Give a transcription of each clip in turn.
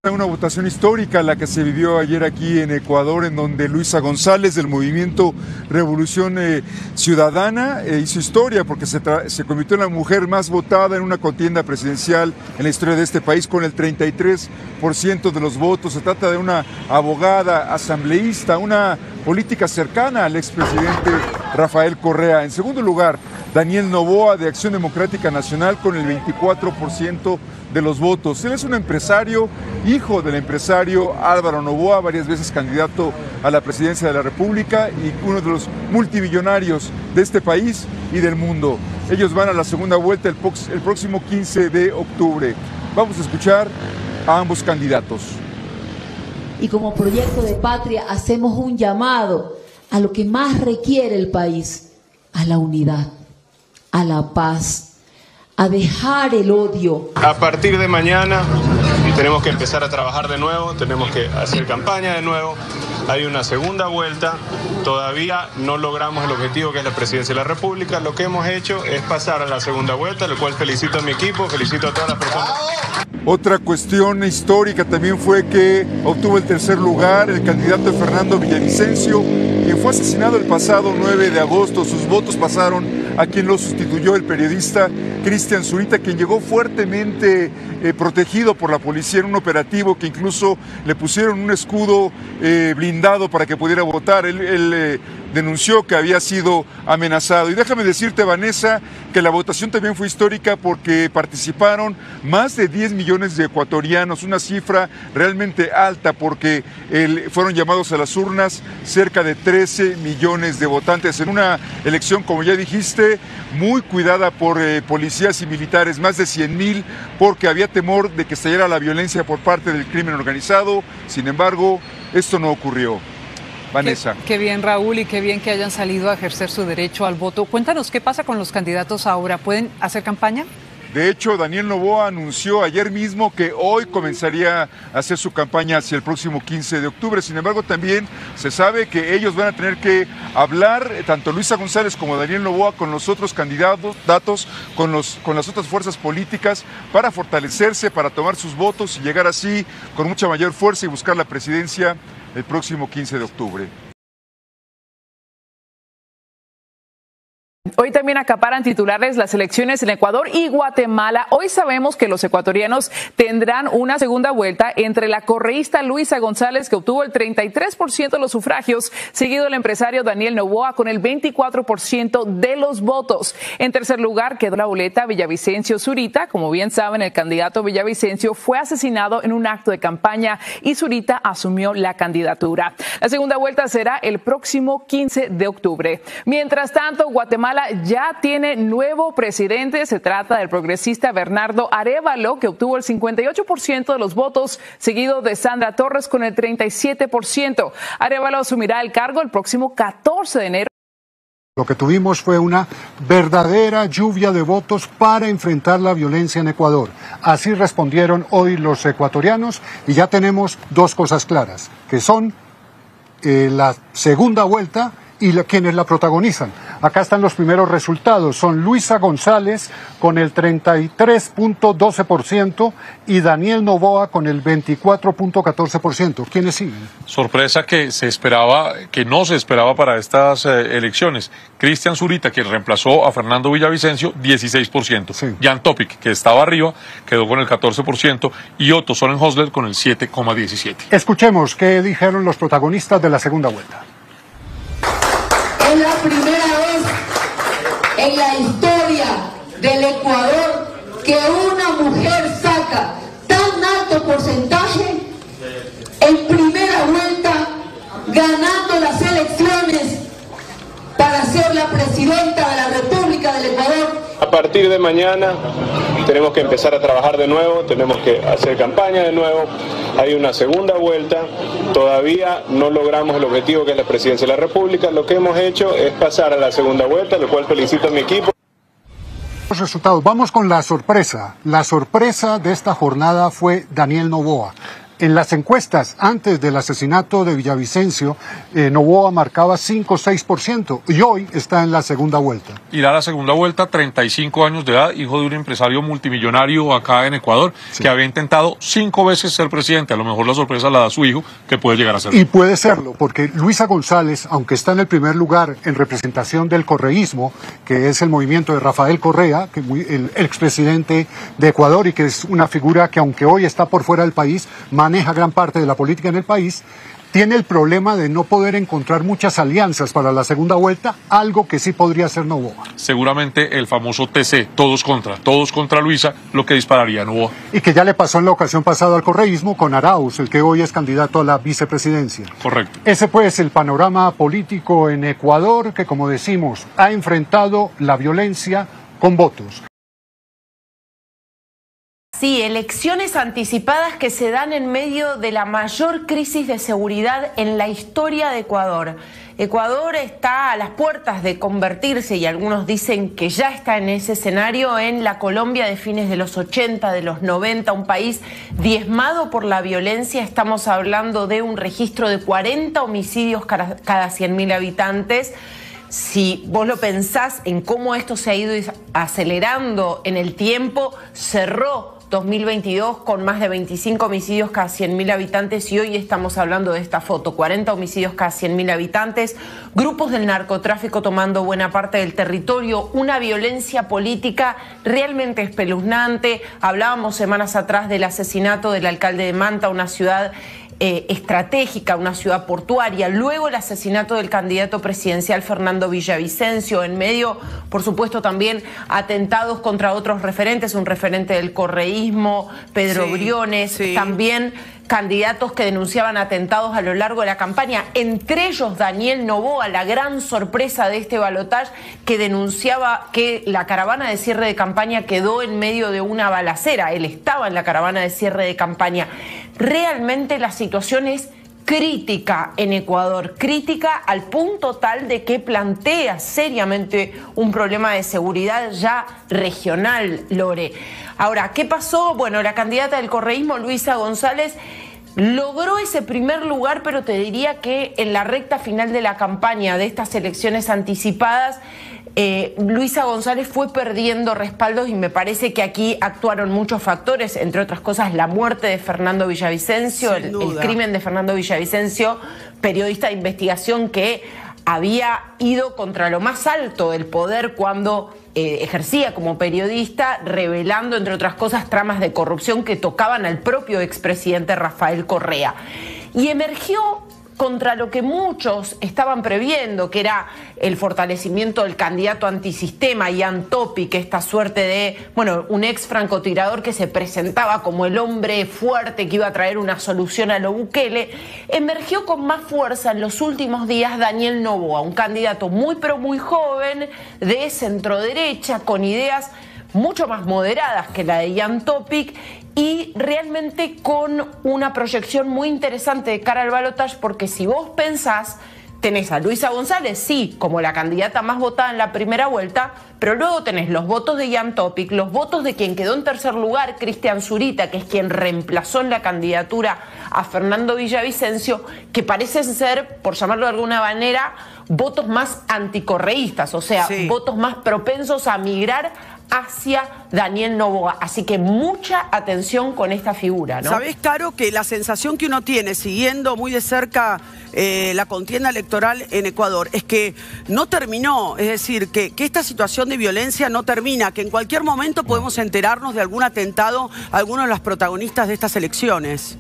Una votación histórica la que se vivió ayer aquí en Ecuador, en donde Luisa González del movimiento Revolución Ciudadana hizo historia porque se convirtió en la mujer más votada en una contienda presidencial en la historia de este país con el 33% de los votos. Se trata de una abogada, asambleísta, una política cercana al expresidente Rafael Correa. En segundo lugar, Daniel Noboa de Acción Democrática Nacional con el 24% de los votos. Él es un empresario, hijo del empresario Álvaro Noboa, varias veces candidato a la presidencia de la República y uno de los multimillonarios de este país y del mundo. Ellos van a la segunda vuelta el próximo 15 de octubre. Vamos a escuchar a ambos candidatos. Y como Proyecto de Patria hacemos un llamado a lo que más requiere el país, a la unidad, a la paz, a dejar el odio. A partir de mañana tenemos que empezar a trabajar de nuevo, tenemos que hacer campaña de nuevo. Hay una segunda vuelta, todavía no logramos el objetivo que es la presidencia de la República. Lo que hemos hecho es pasar a la segunda vuelta, lo cual felicito a mi equipo, felicito a todas las personas. Otra cuestión histórica también fue que obtuvo el tercer lugar el candidato Fernando Villavicencio, quien fue asesinado el pasado 9 de agosto. Sus votos pasaron a quien lo sustituyó, el periodista Cristian Zurita, quien llegó fuertemente protegido por la policía en un operativo que incluso le pusieron un escudo blindado para que pudiera votar. Él denunció que había sido amenazado. Y déjame decirte, Vanessa, que la votación también fue histórica porque participaron más de 10 millones de ecuatorianos, una cifra realmente alta porque fueron llamados a las urnas cerca de 13 millones de votantes en una elección, como ya dijiste, muy cuidada por policías y militares, más de 100,000, porque había temor de que estallara la violencia por parte del crimen organizado. Sin embargo, esto no ocurrió. Vanessa. Qué bien, Raúl, y qué bien que hayan salido a ejercer su derecho al voto. Cuéntanos, ¿qué pasa con los candidatos ahora? ¿Pueden hacer campaña? De hecho, Daniel Noboa anunció ayer mismo que hoy comenzaría a hacer su campaña hacia el próximo 15 de octubre. Sin embargo, también se sabe que ellos van a tener que hablar, tanto Luisa González como Daniel Noboa, con los otros candidatos, con las otras fuerzas políticas, para fortalecerse, para tomar sus votos y llegar así con mucha mayor fuerza y buscar la presidencia el próximo 15 de octubre. Hoy también acaparan titulares las elecciones en Ecuador y Guatemala. Hoy sabemos que los ecuatorianos tendrán una segunda vuelta entre la correísta Luisa González, que obtuvo el 33% de los sufragios, seguido del empresario Daniel Noboa con el 24% de los votos. En tercer lugar quedó la boleta Villavicencio Zurita. Como bien saben, el candidato Villavicencio fue asesinado en un acto de campaña y Zurita asumió la candidatura. La segunda vuelta será el próximo 15 de octubre. Mientras tanto, Guatemala ya tiene nuevo presidente. Se trata del progresista Bernardo Arévalo, que obtuvo el 58% de los votos, seguido de Sandra Torres con el 37%. Arévalo asumirá el cargo el próximo 14 de enero. Lo que tuvimos fue una verdadera lluvia de votos para enfrentar la violencia en Ecuador. Así respondieron hoy los ecuatorianos y ya tenemos dos cosas claras, que son la segunda vuelta y quienes la protagonizan. Acá están los primeros resultados. Son Luisa González con el 33.12% y Daniel Noboa con el 24.14%. ¿Quiénes siguen? Sorpresa que no se esperaba para estas elecciones. Cristian Zurita, quien reemplazó a Fernando Villavicencio, 16%. Sí. Jan Topic, que estaba arriba, quedó con el 14%, y Otto Sonnenhösler con el 7,17%. Escuchemos qué dijeron los protagonistas de la segunda vuelta. Es la primera vez en la historia del Ecuador que una mujer saca tan alto porcentaje en primera vuelta, ganando las elecciones para ser la presidenta de la República del Ecuador. A partir de mañana tenemos que empezar a trabajar de nuevo, tenemos que hacer campaña de nuevo. Hay una segunda vuelta, todavía no logramos el objetivo que es la presidencia de la República. Lo que hemos hecho es pasar a la segunda vuelta, lo cual felicito a mi equipo. Los resultados. Vamos con la sorpresa. La sorpresa de esta jornada fue Daniel Noboa. En las encuestas, antes del asesinato de Villavicencio, Noboa marcaba 5 o 6% y hoy está en la segunda vuelta. Irá a la segunda vuelta, 35 años de edad, hijo de un empresario multimillonario acá en Ecuador, que había intentado 5 veces ser presidente. A lo mejor la sorpresa la da su hijo, que puede llegar a serlo. Y puede serlo, porque Luisa González, aunque está en el primer lugar en representación del correísmo, que es el movimiento de Rafael Correa, que el expresidente de Ecuador y que es una figura que aunque hoy está por fuera del país, maneja gran parte de la política en el país, tiene el problema de no poder encontrar muchas alianzas para la segunda vuelta, algo que sí podría hacer Noboa. Seguramente el famoso TC, todos contra Luisa, lo que dispararía a Noboa. Y que ya le pasó en la ocasión pasada al correísmo con Arauz, el que hoy es candidato a la vicepresidencia. Correcto. Ese pues el panorama político en Ecuador, que como decimos, ha enfrentado la violencia con votos. Sí, elecciones anticipadas que se dan en medio de la mayor crisis de seguridad en la historia de Ecuador. Ecuador está a las puertas de convertirse, y algunos dicen que ya está en ese escenario, en la Colombia de fines de los 80, de los 90, un país diezmado por la violencia. Estamos hablando de un registro de 40 homicidios cada 100.000 habitantes. Si vos lo pensás en cómo esto se ha ido acelerando en el tiempo, cerró 2022 con más de 25 homicidios cada 100.000 habitantes y hoy estamos hablando de esta foto, 40 homicidios cada 100.000 habitantes, grupos del narcotráfico tomando buena parte del territorio, una violencia política realmente espeluznante. Hablábamos semanas atrás del asesinato del alcalde de Manta, una ciudad estratégica, una ciudad portuaria, luego el asesinato del candidato presidencial Fernando Villavicencio, en medio, por supuesto, también atentados contra otros referentes, un referente del correísmo, Pedro Briones, también candidatos que denunciaban atentados a lo largo de la campaña, entre ellos Daniel Noboa, la gran sorpresa de este balotaje, que denunciaba que la caravana de cierre de campaña quedó en medio de una balacera. Él estaba en la caravana de cierre de campaña. Realmente la situación es crítica en Ecuador, crítica al punto tal de que plantea seriamente un problema de seguridad ya regional, Lore. Ahora, ¿qué pasó? Bueno, la candidata del correísmo, Luisa González, logró ese primer lugar, pero te diría que en la recta final de la campaña de estas elecciones anticipadas, Luisa González fue perdiendo respaldos y me parece que aquí actuaron muchos factores, entre otras cosas la muerte de Fernando Villavicencio, el crimen de Fernando Villavicencio, periodista de investigación que había ido contra lo más alto del poder cuando ejercía como periodista, revelando, entre otras cosas, tramas de corrupción que tocaban al propio expresidente Rafael Correa. Y emergió contra lo que muchos estaban previendo, que era el fortalecimiento del candidato antisistema, Jan Topic, esta suerte de, bueno, un ex francotirador que se presentaba como el hombre fuerte que iba a traer una solución a lo Bukele. Emergió con más fuerza en los últimos días Daniel Noboa, un candidato muy pero muy joven, de centroderecha, con ideas mucho más moderadas que la de Jan Topic y realmente con una proyección muy interesante de cara al balotaje, porque si vos pensás, tenés a Luisa González, sí, como la candidata más votada en la primera vuelta, pero luego tenés los votos de Jan Topic, los votos de quien quedó en tercer lugar, Cristian Zurita, que es quien reemplazó en la candidatura a Fernando Villavicencio, que parecen ser, por llamarlo de alguna manera, votos más anticorreístas, o sea, votos más propensos a migrar hacia Daniel Noboa. Así que mucha atención con esta figura, ¿no? ¿Sabés, Caro, que la sensación que uno tiene siguiendo muy de cerca la contienda electoral en Ecuador es que no terminó? Es decir, que esta situación de violencia no termina, que en cualquier momento podemos enterarnos de algún atentado a alguno de los protagonistas de estas elecciones.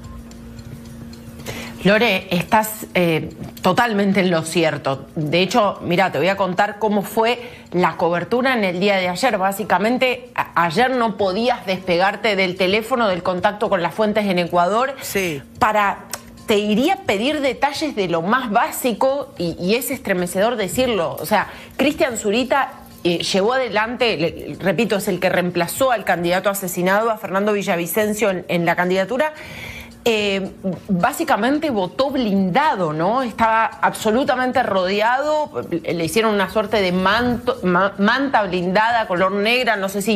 Lore, estás totalmente en lo cierto. De hecho, mira, te voy a contar cómo fue la cobertura en el día de ayer. Básicamente, ayer no podías despegarte del teléfono, del contacto con las fuentes en Ecuador, para, te iría a pedir detalles de lo más básico, y es estremecedor decirlo. O sea, Cristian Zurita llevó adelante, repito, es el que reemplazó al candidato asesinado, a Fernando Villavicencio, en la candidatura. Básicamente votó blindado, ¿no? Estaba absolutamente rodeado, le hicieron una suerte de manta blindada, color negra, no sé si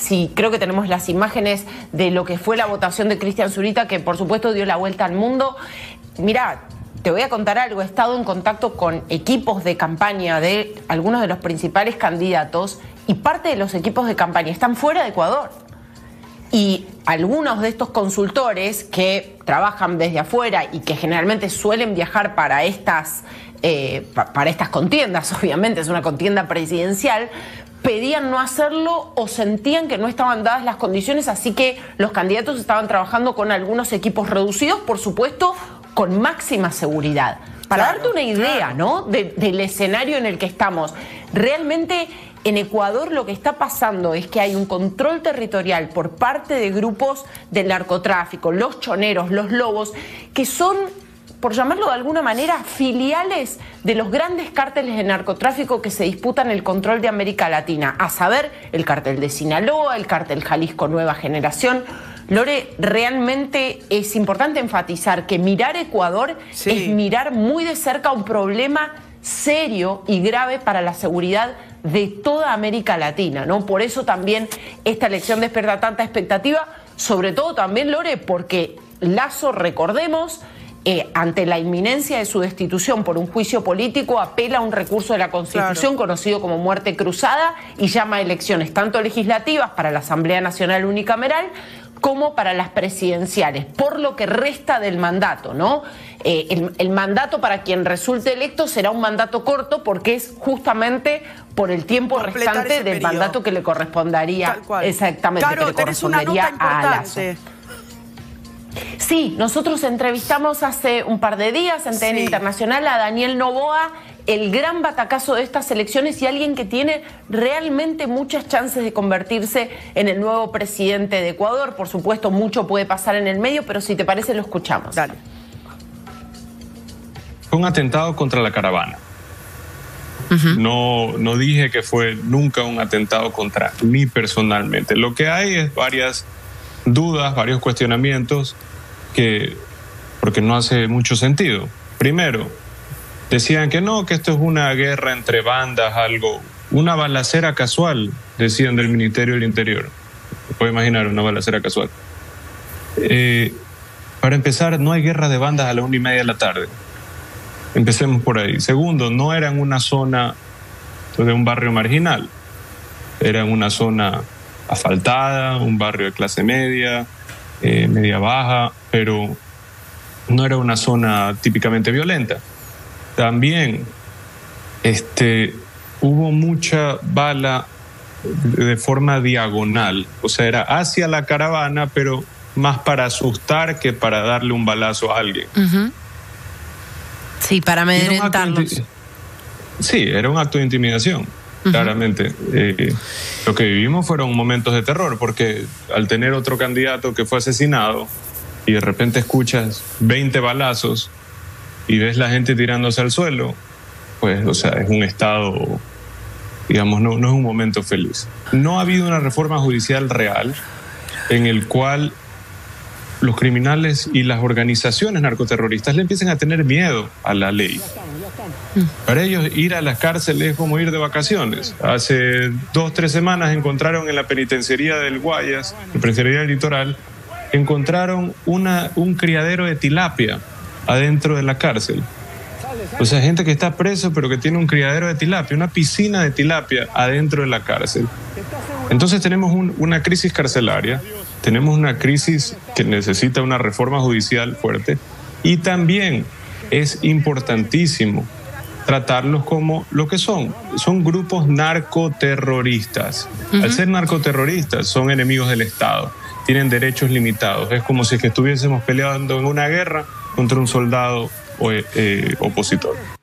Sí, creo que tenemos las imágenes de lo que fue la votación de Cristian Zurita, que por supuesto dio la vuelta al mundo. Mirá, te voy a contar algo, he estado en contacto con equipos de campaña de algunos de los principales candidatos y parte de los equipos de campaña están fuera de Ecuador. Y algunos de estos consultores que trabajan desde afuera y que generalmente suelen viajar para estas contiendas, obviamente es una contienda presidencial, pedían no hacerlo o sentían que no estaban dadas las condiciones, así que los candidatos estaban trabajando con algunos equipos reducidos, por supuesto, con máxima seguridad. Para darte una idea, ¿no?, del escenario en el que estamos. Realmente en Ecuador lo que está pasando es que hay un control territorial por parte de grupos del narcotráfico, los choneros, los lobos, que son, por llamarlo de alguna manera, filiales de los grandes cárteles de narcotráfico que se disputan el control de América Latina, a saber, el cártel de Sinaloa, el cártel Jalisco Nueva Generación. Lore, realmente es importante enfatizar que mirar Ecuador es mirar muy de cerca un problema serio y grave para la seguridad de toda América Latina, ¿no? Por eso también esta elección despierta tanta expectativa, sobre todo también, Lore, porque Lasso, recordemos, ante la inminencia de su destitución por un juicio político, apela a un recurso de la Constitución conocido como muerte cruzada y llama a elecciones tanto legislativas para la Asamblea Nacional Unicameral como para las presidenciales, por lo que resta del mandato, ¿no? El mandato para quien resulte electo será un mandato corto porque es justamente por el tiempo restante del mandato que le correspondería, exactamente, claro, que le correspondería a Lasso. Sí, nosotros entrevistamos hace un par de días en TN Internacional a Daniel Noboa, el gran batacazo de estas elecciones y alguien que tiene realmente muchas chances de convertirse en el nuevo presidente de Ecuador. Por supuesto, mucho puede pasar en el medio, pero si te parece lo escuchamos. Dale. Fue un atentado contra la caravana. No dije que fue nunca un atentado contra mí personalmente. Lo que hay es varias dudas, varios cuestionamientos porque no hace mucho sentido. Primero, decían que no, que esto es una guerra entre bandas, una balacera casual, decían del Ministerio del Interior. Se puede imaginar una balacera casual. Para empezar, no hay guerra de bandas a las 1:30 de la tarde. Empecemos por ahí. Segundo, no era en una zona de un barrio marginal. Era en una zona asfaltada, un barrio de clase media, media baja, pero no era una zona típicamente violenta. También hubo mucha bala de forma diagonal, o sea, era hacia la caravana, pero más para asustar que para darle un balazo a alguien. Sí, para amedrentarlos. Sí, era un acto de intimidación, claramente. Lo que vivimos fueron momentos de terror, porque al tener otro candidato que fue asesinado y de repente escuchas 20 balazos y ves la gente tirándose al suelo, pues, o sea, es un estado, digamos, no es un momento feliz. No ha habido una reforma judicial real en el cual los criminales y las organizaciones narcoterroristas le empiecen a tener miedo a la ley. Para ellos ir a las cárceles es como ir de vacaciones. Hace 2-3 semanas encontraron en la penitenciaría del Guayas, la penitenciaría del Litoral, encontraron un criadero de tilapia adentro de la cárcel. O sea, gente que está preso pero que tiene un criadero de tilapia, una piscina de tilapia adentro de la cárcel. Entonces tenemos una crisis carcelaria, tenemos una crisis que necesita una reforma judicial fuerte y también es importantísimo tratarlos como lo que son grupos narcoterroristas. Al ser narcoterroristas son enemigos del Estado, tienen derechos limitados. Es como si estuviésemos peleando en una guerra contra un soldado opositor.